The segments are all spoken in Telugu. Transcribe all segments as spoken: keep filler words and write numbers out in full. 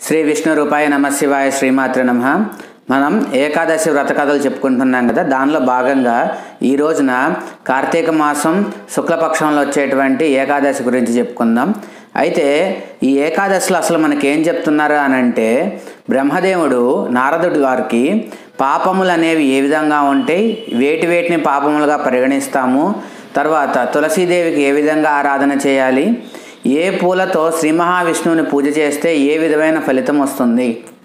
శ్రీ విష్ణు రూపాయ నమ శివాయ శ్రీమాత్ర నమః. మనం ఏకాదశి వ్రత కథలు చెప్పుకుంటున్నాం కదా. దానిలో భాగంగా ఈ రోజున కార్తీక మాసం శుక్లపక్షంలో వచ్చేటువంటి ఏకాదశి గురించి చెప్పుకుందాం. అయితే ఈ ఏకాదశిలో అసలు మనకేం చెప్తున్నారు అని అంటే, బ్రహ్మదేవుడు నారదుడి వారికి పాపములు అనేవి ఏ విధంగా ఉంటాయి, వేటి వేటిని పాపములుగా పరిగణిస్తాము, తర్వాత తులసీదేవికి ఏ విధంగా ఆరాధన చేయాలి, ఏ పూలతో శ్రీ మహావిష్ణువుని పూజ చేస్తే ఏ విధమైన ఫలితం వస్తుంది,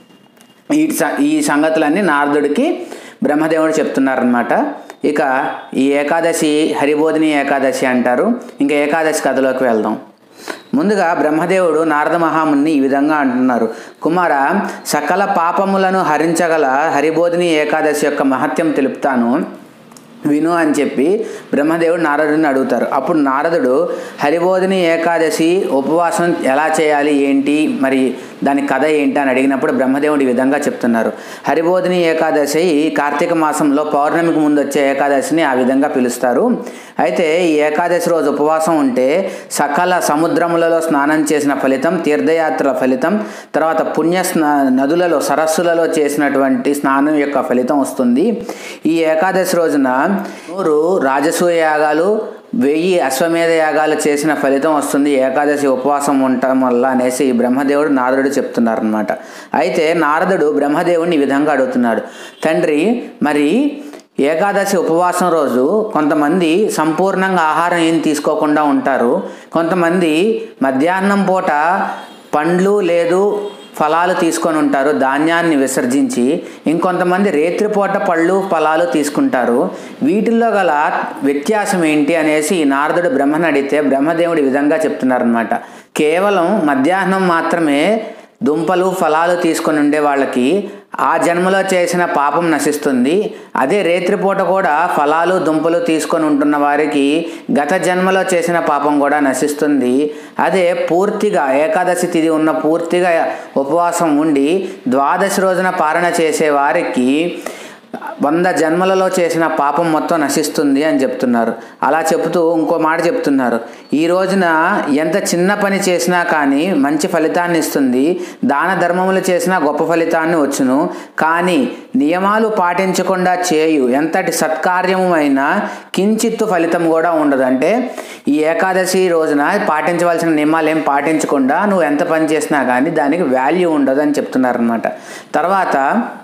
ఈ ఈ సంగతులన్నీ నారదుడికి బ్రహ్మదేవుడు చెప్తున్నారనమాట. ఇక ఈ ఏకాదశి హరిబోధిని ఏకాదశి అంటారు. ఇంకా ఏకాదశి కథలోకి వెళ్దాం. ముందుగా బ్రహ్మదేవుడు నారద మహాముని ఈ విధంగా అంటున్నారు, కుమార, సకల పాపములను హరించగల హరిబోధిని ఏకాదశి యొక్క మహత్యం తెలుపుతాను, విను అని చెప్పి బ్రహ్మదేవుడు నారదుడిని అడుగుతారు. అప్పుడు నారదుడు హరిబోధిని ఏకాదశి ఉపవాసం ఎలా చేయాలి, ఏంటి, మరి దాని కథ ఏంటి అని అడిగినప్పుడు బ్రహ్మదేవుడు ఈ విధంగా చెప్తున్నారు. హరిబోధిని ఏకాదశి కార్తీక మాసంలో పౌర్ణమికి ముందు వచ్చే ఏకాదశిని ఆ విధంగా పిలుస్తారు. అయితే ఈ ఏకాదశి రోజు ఉపవాసం ఉంటే సకల సముద్రములలో స్నానం చేసిన ఫలితం, తీర్థయాత్రల ఫలితం, తర్వాత పుణ్య స్నా నదులలో సరస్సులలో చేసినటువంటి స్నానం యొక్క ఫలితం వస్తుంది. ఈ ఏకాదశి రోజున నూరు రాజసూయ యాగాలు, వెయ్యి అశ్వమేధ యాగాలు చేసిన ఫలితం వస్తుంది ఏకాదశి ఉపవాసం ఉండటం వల్ల అనేసి బ్రహ్మదేవుడు నారదుడు చెప్తున్నారనమాట. అయితే నారదుడు బ్రహ్మదేవుడిని ఈ విధంగా అడుగుతున్నాడు, తండ్రి, మరి ఏకాదశి ఉపవాసం రోజు కొంతమంది సంపూర్ణంగా ఆహారం ఏం తీసుకోకుండా ఉంటారు, కొంతమంది మధ్యాహ్నం పూట పండ్లు లేదు ఫలాలు తీసుకొని ఉంటారు, ధాన్యాన్ని విసర్జించి, ఇంకొంతమంది రేత్రిపూట పళ్ళు ఫలాలు తీసుకుంటారు. వీటిల్లో గల వ్యత్యాసం ఏంటి అనేసి నారదుడు బ్రహ్మను అడిగితే బ్రహ్మదేవుడు ఈ విధంగా చెప్తున్నారనమాట. కేవలం మధ్యాహ్నం మాత్రమే దుంపలు ఫలాలు తీసుకొని ఉండే వాళ్ళకి ఆ జన్మలో చేసిన పాపం నశిస్తుంది. అదే రేత్రిపూట కూడా ఫలాలు దుంపలు తీసుకొని ఉంటున్న వారికి గత జన్మలో చేసిన పాపం కూడా నశిస్తుంది. అదే పూర్తిగా ఏకాదశి తిథి ఉన్న పూర్తిగా ఉపవాసం ఉండి ద్వాదశి రోజున పారణ చేసే వారికి వంద జన్మలలో చేసిన పాపం మొత్తం నశిస్తుంది అని చెప్తున్నారు. అలా చెబుతూ ఇంకో మాట చెప్తున్నారు, ఈ రోజున ఎంత చిన్న పని చేసినా కానీ మంచి ఫలితాన్ని ఇస్తుంది, దాన ధర్మములు చేసినా గొప్ప ఫలితాన్ని వచ్చును, కానీ నియమాలు పాటించకుండా చేయు ఎంతటి సత్కార్యము అయినా కించిత్తు ఫలితం కూడా ఉండదు. అంటే ఈ ఏకాదశి రోజున పాటించవలసిన నియమాలు ఏం పాటించకుండా నువ్వు ఎంత పని చేసినా కానీ దానికి వాల్యూ ఉండదు అని చెప్తున్నారనమాట. తర్వాత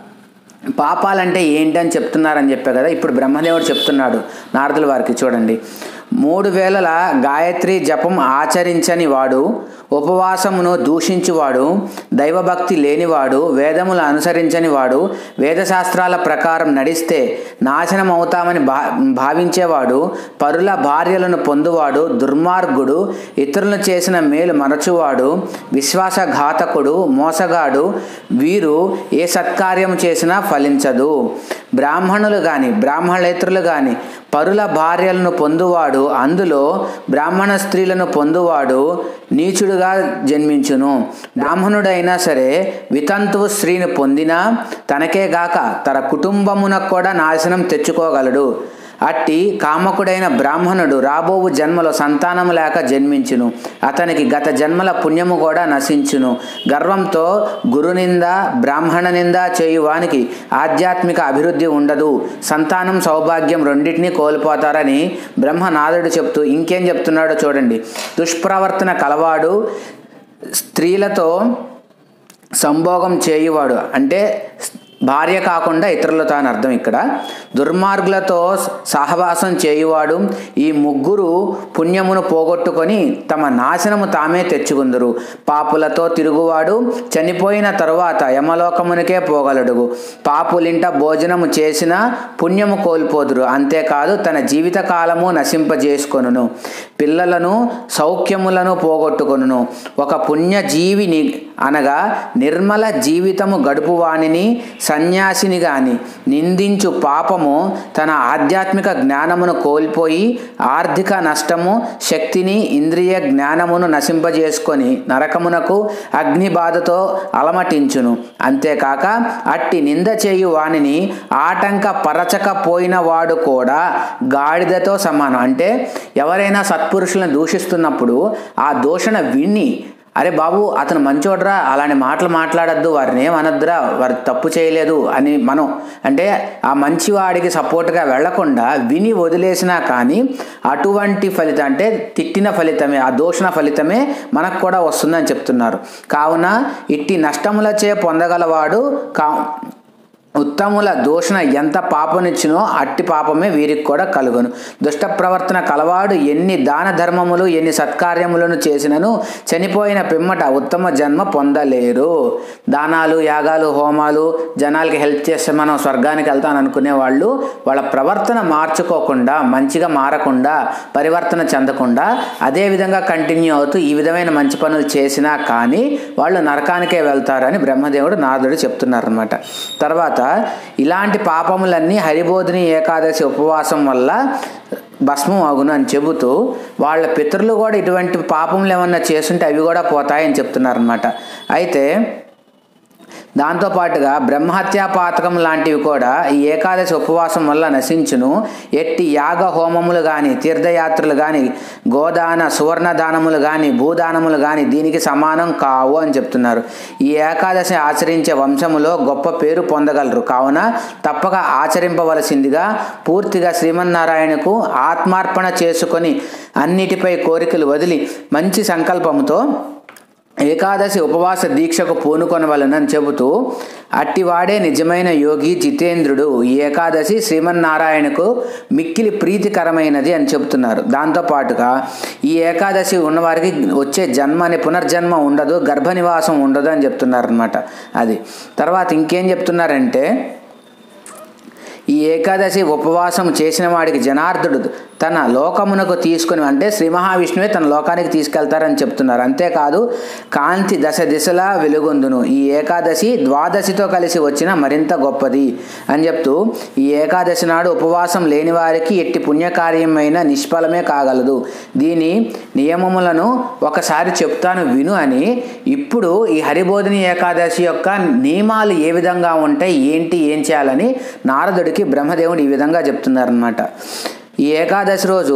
పాపాలంటే ఏంటని చెప్తున్నారని చెప్పే కదా, ఇప్పుడు బ్రహ్మదేవుడు చెప్తున్నాడు నారదుల వారికి. చూడండి, మూడు వేలల గాయత్రి జపం ఆచరించని వాడు, ఉపవాసమును దూషించువాడు, దైవభక్తి లేనివాడు, వేదములు అనుసరించని వాడు, వేదశాస్త్రాల ప్రకారం నడిస్తే నాశనం అవుతామని భా భావించేవాడు, పరుల భార్యలను పొందువాడు, దుర్మార్గుడు, ఇతరులను చేసిన మేలు మరచువాడు, విశ్వాసఘాతకుడు, మోసగాడు, వీరు ఏ సత్కార్యం చేసినా ఫలించదు. బ్రాహ్మణులు కానీ బ్రాహ్మణేతరులు కానీ పరుల భార్యలను పొందువాడు, అందులో బ్రాహ్మణ స్త్రీలను పొందువాడు నీచుడుగా జన్మించును. బ్రాహ్మణుడైనా సరే వితంతువు స్త్రీని పొందినా తనకే గాక తన కుటుంబమునకు కూడా నాశనం తెచ్చుకోగలడు. అట్టి కామకుడైన బ్రాహ్మణుడు రాబోవు జన్మలో సంతానము లేక జన్మించును, అతనికి గత జన్మల పుణ్యము కూడా నశించును. గర్వంతో గురునింద బ్రాహ్మణ నింద చేయువానికి ఆధ్యాత్మిక అభివృద్ధి ఉండదు, సంతానం సౌభాగ్యం రెండింటినీ కోల్పోతారని బ్రహ్మనాథుడు చెప్తూ ఇంకేం చెప్తున్నాడో చూడండి. దుష్ప్రవర్తన కలవాడు, స్త్రీలతో సంభోగం చేయువాడు, అంటే భార్య కాకుండా ఇతరులతో అని అర్థం. ఇక్కడ దుర్మార్గులతో సహవాసం చేయువాడు, ఈ ముగ్గురు పుణ్యమును పోగొట్టుకొని తమ నాశనము తామే తెచ్చుకుందరు. పాపులతో తిరుగువాడు చనిపోయిన తరువాత యమలోకమునికే పోగలడు. పాపులింట భోజనము చేసిన పుణ్యము కోల్పోదురు, అంతేకాదు తన జీవిత కాలము నశింపజేసుకొనును. పిల్లలను సౌఖ్యములను పోగొట్టుకొనును. ఒక పుణ్యజీవిని అనగా నిర్మల జీవితము గడుపువానిని సన్యాసిని గాని నిందించు పాపము తన ఆధ్యాత్మిక జ్ఞానమును కోల్పోయి ఆర్థిక నష్టము, శక్తిని, ఇంద్రియ జ్ఞానమును నశింపజేసుకొని నరకమునకు అగ్ని బాధతో అలమటించును. అంతేకాక అట్టి నింద చేయు వానిని ఆటంక పరచకపోయిన వాడు కూడా గాడిదతో సమానం. అంటే ఎవరైనా సత్పురుషులను దూషిస్తున్నప్పుడు ఆ దూషణ విని అరే బాబు అతను మంచోడ్రా, అలాంటి మాటలు మాట్లాడద్దు, వారిని ఏమనద్దురా, వారు తప్పు చేయలేదు అని మనం అంటే ఆ మంచివాడికి సపోర్ట్గా వెళ్లకుండా విని వదిలేసినా కానీ అటువంటి ఫలితం అంటే తిట్టిన ఫలితమే, ఆ దూషణ ఫలితమే మనకు కూడా వస్తుందని చెప్తున్నారు. కావున ఇట్టి నష్టములచే పొందగలవాడు కా ఉత్తముల దూషణ ఎంత పాపనిచ్చినో అట్టి పాపమే వీరికి కూడా కలుగును. దుష్ట ప్రవర్తన కలవాడు ఎన్ని దాన ధర్మములు ఎన్ని సత్కార్యములను చేసినను చనిపోయిన పిమ్మట ఉత్తమ జన్మ పొందలేరు. దానాలు యాగాలు హోమాలు జనాలకి హెల్ప్ చేస్తే మనం స్వర్గానికి వెళ్తాను అనుకునే వాళ్ళు వాళ్ళ ప్రవర్తన మార్చుకోకుండా మంచిగా మారకుండా పరివర్తన చెందకుండా అదే విధంగా కంటిన్యూ అవుతూ ఈ విధమైన మంచి పనులు చేసినా కానీ వాళ్ళు నరకానికే వెళ్తారని బ్రహ్మదేవుడు నారదుడు చెప్తున్నారనమాట. తర్వాత ఇలాంటి పాపములన్నీ హరిబోధిని ఏకాదశి ఉపవాసం వల్ల భస్మం అగును అని చెబుతూ వాళ్ళ పితరులు కూడా ఇటువంటి పాపములు ఏమన్నా చేస్తుంటే అవి కూడా పోతాయని చెప్తున్నారనమాట. అయితే దాంతోపాటుగా బ్రహ్మహత్యా పాతకం లాంటివి కూడా ఈ ఏకాదశి ఉపవాసం వల్ల నశించును. ఎట్టి యాగ హోమములు కానీ తీర్థయాత్రలు కానీ గోదాన సువర్ణదానములు కానీ భూదానములు కానీ దీనికి సమానం కావు అని చెప్తున్నారు. ఈ ఏకాదశి ఆచరించే వంశములో గొప్ప పేరు పొందగలరు. కావున తప్పక ఆచరింపవలసిందిగా పూర్తిగా శ్రీమన్నారాయణకు ఆత్మార్పణ చేసుకొని అన్నిటిపై కోరికలు వదిలి మంచి సంకల్పంతో ఏకాదశి ఉపవాస దీక్షకు పూనుకొనవలనని చెబుతూ అట్టివాడే నిజమైన యోగి జితేంద్రుడు. ఈ ఏకాదశి శ్రీమన్నారాయణకు మిక్కిలి ప్రీతికరమైనది అని చెబుతున్నారు. దాంతోపాటుగా ఈ ఏకాదశి ఉన్నవారికి వచ్చే జన్మ అనే పునర్జన్మ ఉండదు, గర్భనివాసం ఉండదు అని చెప్తున్నారు అనమాట. అది తర్వాత ఇంకేం చెప్తున్నారంటే ఈ ఏకాదశి ఉపవాసం చేసిన వాడికి జనార్దుడు తన లోకమునకు తీసుకుని అంటే శ్రీ మహావిష్ణువే తన లోకానికి తీసుకెళ్తారని చెప్తున్నారు. అంతేకాదు కాంతి దశ దిశలా వెలుగొందును. ఈ ఏకాదశి ద్వాదశితో కలిసి వచ్చిన మరింత గొప్పది అని చెప్తూ ఈ ఏకాదశి నాడు ఉపవాసం లేని వారికి ఎట్టి పుణ్యకార్యమైన నిష్ఫలమే కాగలదు. దీని నియమములను ఒకసారి చెప్తాను విను అని ఇప్పుడు ఈ హరిబోధిని ఏకాదశి యొక్క నియమాలు ఏ విధంగా ఉంటాయి ఏంటి ఏం చేయాలని నారదుడికి బ్రహ్మదేవుడు ఈ విధంగా చెప్తున్నారనమాట. ఈ ఏకాదశి రోజు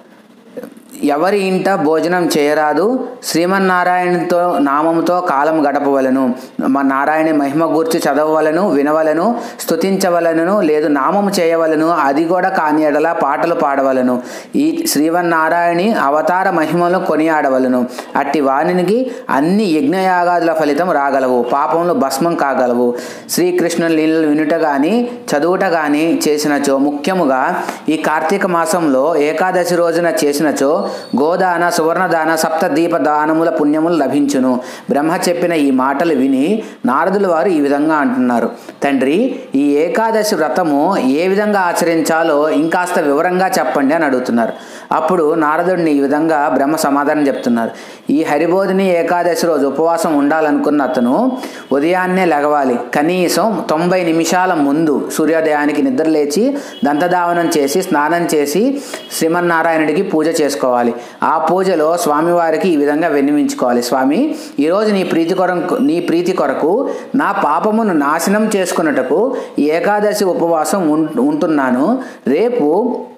ఎవరి ఇంట భోజనం చేయరాదు. శ్రీమన్నారాయణతో నామముతో కాలం గడపవలను. మా నారాయణ మహిమ గూర్చి చదవవలను, వినవలను, స్తుతించవలను, లేదు నామము చేయవలను. అది కూడా కాని ఎడల పాటలు పాడవలను. ఈ శ్రీమన్నారాయణి అవతార మహిమను కొనియాడవలను. అట్టి వానికి అన్ని యజ్ఞయాగాదుల ఫలితం రాగలవు, పాపములు భస్మం కాగలవు. శ్రీకృష్ణుని లీలలు వినుట కానీ చదువుట కానీ చేసినచో, ముఖ్యముగా ఈ కార్తీక మాసంలో ఏకాదశి రోజున చేసినచో గోదాన సువర్ణదాన సప్త దీప దానముల పుణ్యములు లభించును. బ్రహ్మ చెప్పిన ఈ మాటలు విని నారదుల వారు ఈ విధంగా అంటున్నారు. తండ్రి, ఈ ఏకాదశి వ్రతము ఏ విధంగా ఆచరించాలో ఇంకాస్త వివరంగా చెప్పండి అని అడుగుతున్నారు. అప్పుడు నారదుడిని ఈ విధంగా బ్రహ్మ సమాధానం చెప్తున్నారు. ఈ హరిబోధిని ఏకాదశి రోజు ఉపవాసం ఉండాలనుకున్న అతను ఉదయాన్నే లెగవాలి. కనీసం తొంభై నిమిషాల ముందు సూర్యోదయానికి నిద్రలేచి దంతధావనం చేసి స్నానం చేసి శ్రీమన్నారాయణుడికి పూజ చేసుకోవాలి. ఆ పూజలో స్వామివారికి ఈ విధంగా విన్నవించుకోవాలి. స్వామి, ఈరోజు నీ ప్రీతి కొరకు నీ ప్రీతి కొరకు నా పాపమును నాశనం చేసుకున్నటకు ఏకాదశి ఉపవాసం ఉంటున్నాను. రేపు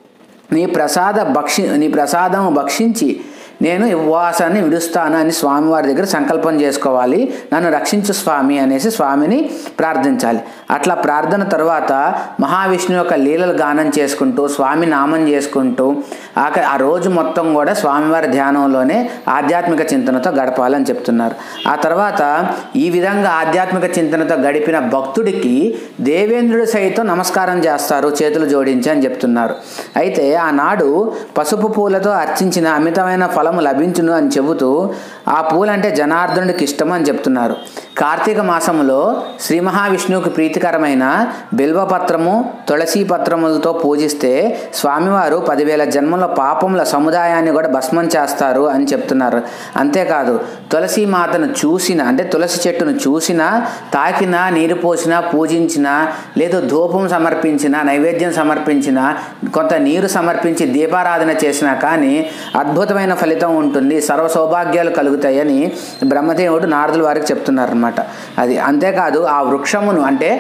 నీ ప్రసాద భక్షి నీ ప్రసాదం భక్షించి నేను ఉపవాసాన్ని విడుస్తాను అని స్వామివారి దగ్గర సంకల్పం చేసుకోవాలి. నన్ను రక్షించు స్వామి అనేసి స్వామిని ప్రార్థించాలి. అట్లా ప్రార్థన తర్వాత మహావిష్ణువు యొక్క లీలలు గానం చేసుకుంటూ స్వామి నామం చేసుకుంటూ ఆ ఆ రోజు మొత్తం కూడా స్వామివారి ధ్యానంలోనే ఆధ్యాత్మిక చింతనతో గడపాలని చెప్తున్నారు. ఆ తర్వాత ఈ విధంగా ఆధ్యాత్మిక చింతనతో గడిపిన భక్తుడికి దేవేంద్రుడు సైతం నమస్కారం చేస్తారు చేతులు జోడించి అని చెప్తున్నారు. అయితే ఆనాడు పసుపు పూలతో అర్చించిన అమితమైన ఫలం లభించును అని చెబుతూ ఆ పూలంటే జనార్దనుడికి ఇష్టం అని చెప్తున్నారు. కార్తీక మాసంలో శ్రీ మహావిష్ణువుకి ప్రీతికరమైన బిల్వపత్రము తులసీ పత్రములతో పూజిస్తే స్వామివారు పదివేల జన్మల పాపముల సముదాయాన్ని కూడా భస్మం చేస్తారు అని చెప్తున్నారు. అంతేకాదు తులసి మాతను చూసిన అంటే తులసి చెట్టును చూసినా తాకినా నీరు పోసినా పూజించినా లేదు ధూపం సమర్పించిన నైవేద్యం సమర్పించిన కొంత నీరు సమర్పించి దీపారాధన చేసినా కానీ అద్భుతమైన ఫలితం ఉంటుంది, సర్వ సౌభాగ్యాలు కలుగుతాయని బ్రహ్మదేవుడు నారదుల వారికి చెప్తున్నారన్నమాట. అది అంతేకాదు ఆ వృక్షమును అంటే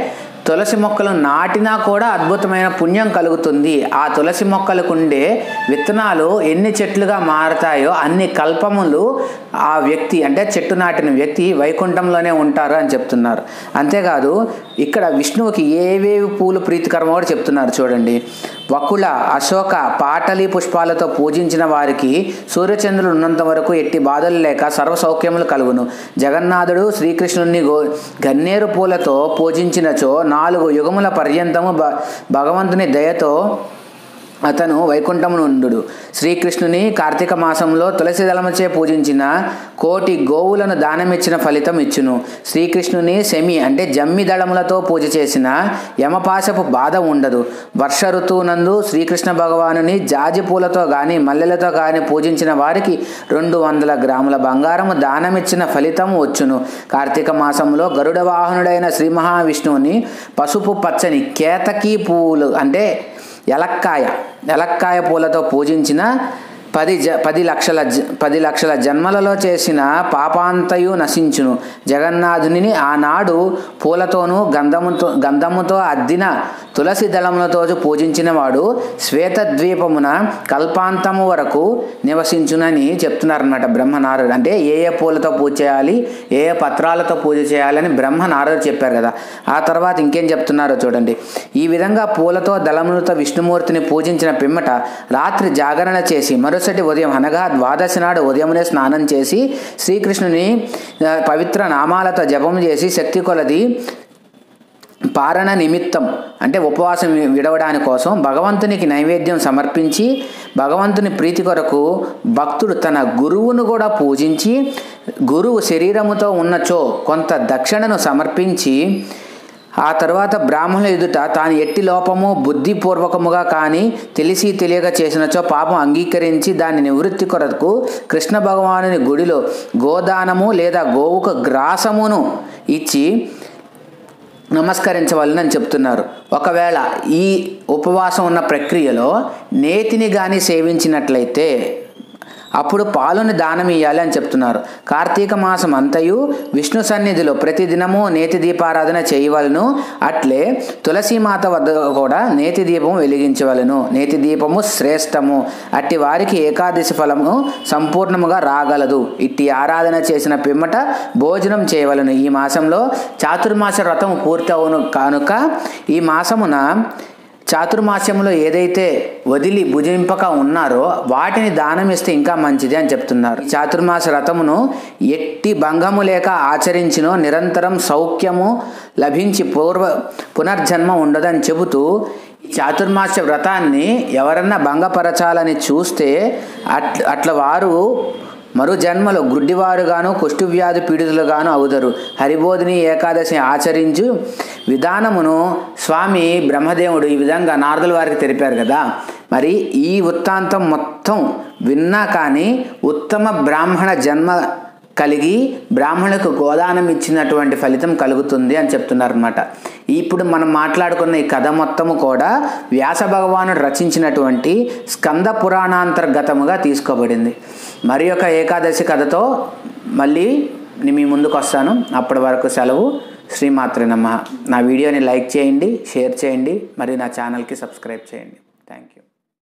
తులసి మొక్కలు నాటినా కూడా అద్భుతమైన పుణ్యం కలుగుతుంది. ఆ తులసి మొక్కలకు ఉండే విత్తనాలు ఎన్ని చెట్లుగా మారతాయో అన్ని కల్పములు ఆ వ్యక్తి అంటే చెట్టు నాటిన వ్యక్తి వైకుంఠంలోనే ఉంటారు అని చెప్తున్నారు. అంతేకాదు ఇక్కడ విష్ణువుకి ఏవేవి పూలు ప్రీతికరమో కూడా చెప్తున్నారు చూడండి. వకుల, అశోక, పాటలి పుష్పాలతో పూజించిన వారికి సూర్యచంద్రులు ఉన్నంత వరకు ఎట్టి బాధలు లేక సర్వ సౌఖ్యములు కలుగును. జగన్నాథుడు శ్రీకృష్ణుని గో గన్నేరు పూలతో పూజించినచో నాలుగు యుగముల పర్యంతము భ భగవంతుని దయతో అతను వైకుంఠమునుండు. శ్రీకృష్ణుని కార్తీక మాసంలో తులసి దళముచే పూజించిన కోటి గోవులను దానమిచ్చిన ఫలితం ఇచ్చును. శ్రీకృష్ణుని సెమి అంటే జమ్మి దళములతో పూజ చేసిన యమపాశపు బాధ ఉండదు. వర్ష ఋతువునందు శ్రీకృష్ణ భగవానుని జాజి పూలతో గాని మల్లెలతో గాని పూజించిన వారికి రెండు వందల గ్రాముల బంగారము దానమిచ్చిన ఫలితం వచ్చును. కార్తీక మాసంలో గరుడ వాహనుడైన శ్రీ మహావిష్ణువుని పసుపు పచ్చని కేతకీ పువ్వులు అంటే ఎలక్కాయ ఎలక్కాయ పూలతో పూజించిన పది జ పది లక్షల జ పది లక్షల జన్మలలో చేసిన పాపాంతయు నశించును. జగన్నాథుని ఆనాడు పూలతోనూ గంధముతో గంధముతో అద్దిన తులసి దళములతో పూజించిన వాడు శ్వేతద్వీపమున కల్పాంతము వరకు నివసించునని చెప్తున్నారన్నమాట బ్రహ్మనారదుడు. అంటే ఏ ఏ పూలతో పూజ చేయాలి, ఏ ఏ పత్రాలతో పూజ చేయాలని బ్రహ్మనారదుడు చెప్పారు కదా. ఆ తర్వాత ఇంకేం చెప్తున్నారో చూడండి. ఈ విధంగా పూలతో దళములతో విష్ణుమూర్తిని పూజించిన పిమ్మట రాత్రి జాగరణ చేసి మరుసటి ఉదయం అనగా ద్వాదశి నాడు ఉదయమునే స్నానం చేసి శ్రీకృష్ణుని పవిత్ర నామాలతో జపం చేసి శక్తి కొలది పారణ నిమిత్తం అంటే ఉపవాసం విడవడానికి కోసం భగవంతునికి నైవేద్యం సమర్పించి భగవంతుని ప్రీతి కొరకు భక్తుడు తన గురువును కూడా పూజించి గురువు శరీరముతో ఉన్నచో కొంత దక్షిణను సమర్పించి ఆ తర్వాత బ్రాహ్మణుల ఎదుట తాను ఎట్టి లోపము బుద్ధిపూర్వకముగా కానీ తెలిసి తెలియక చేసినచో పాపం అంగీకరించి దాని నివృత్తి కొరకు కృష్ణ భగవానుని గుడిలో గోదానము లేదా గోవుకు గ్రాసమును ఇచ్చి నమస్కరించవాలని చెప్తున్నారు. ఒకవేళ ఈ ఉపవాసం ఉన్న ప్రక్రియలో నేతిని కానీ సేవించినట్లయితే అప్పుడు పాలుని దానం ఇవ్వాలి అని చెప్తున్నారు. కార్తీక మాసం అంతయు విష్ణు సన్నిధిలో ప్రతిదినము నేతి దీపారాధన చేయవలను. అట్లే తులసీమాత వద్ద కూడా నేతి దీపము వెలిగించవలను. నేతి దీపము శ్రేష్టము. అట్టి వారికి ఏకాదశి ఫలము సంపూర్ణముగా రాగలదు. ఇట్టి ఆరాధన చేసిన పిమ్మట భోజనం చేయవలను. ఈ మాసంలో చాతుర్మాస వ్రతం పూర్తి అవును కనుక ఈ మాసమున చాతుర్మాస్యంలో ఏదైతే వదిలి భుజింపక ఉన్నారో వాటిని దానం ఇస్తే ఇంకా మంచిది అని చెప్తున్నారు. చాతుర్మాస వ్రతమును ఎట్టి భంగము లేక ఆచరించినో నిరంతరం సౌఖ్యము లభించి పూర్వ పునర్జన్మ ఉండదని చెబుతూ చాతుర్మాస వ్రతాన్ని ఎవరన్నా భంగపరచాలని చూస్తే అట్ల అట్ల వారు మరో జన్మలో గుడ్డివారుగాను కుష్ఠవ్యాధి పీడితులుగాను అవుతారు. హరిబోధిని ఏకాదశి ఆచరించు విధానమును స్వామి బ్రహ్మదేవుడు ఈ విధంగా నారదుల వారికి తెలిపారు కదా. మరి ఈ వృత్తాంతం మొత్తం విన్నా కానీ ఉత్తమ బ్రాహ్మణ జన్మ కలిగి బ్రాహ్మణులకు గోదానం ఇచ్చినటువంటి ఫలితం కలుగుతుంది అని చెప్తున్నారు అన్నమాట. ఇప్పుడు మనం మాట్లాడుకున్న ఈ కథ మొత్తము కూడా వ్యాస భగవానుడు రచించినటువంటి స్కంద పురాణాంతర్గతముగా తీసుకోబడింది. మరి యొక్క ఏకాదశి కథతో మళ్ళీ మీ ముందుకు వస్తాను. అప్పటి వరకు సెలవు. శ్రీమాత్రే నమః. నా వీడియోని లైక్ చేయండి, షేర్ చేయండి, మరియు నా ఛానల్కి సబ్స్క్రైబ్ చేయండి. Thank you.